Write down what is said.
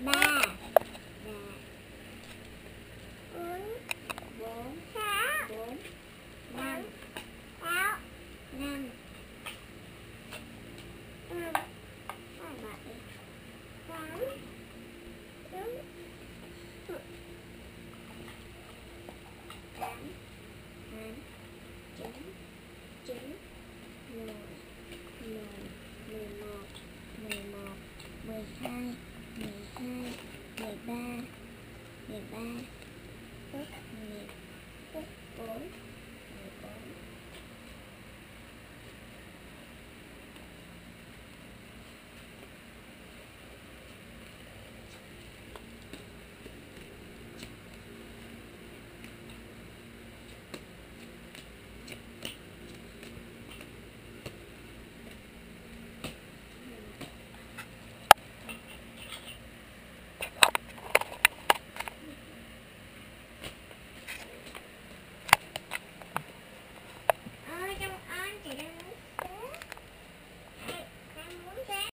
ba, bốn, bốn, bốn, năm, năm, bảy, tám, chín, chín, mười, mười một, 12, 13, 13, 14,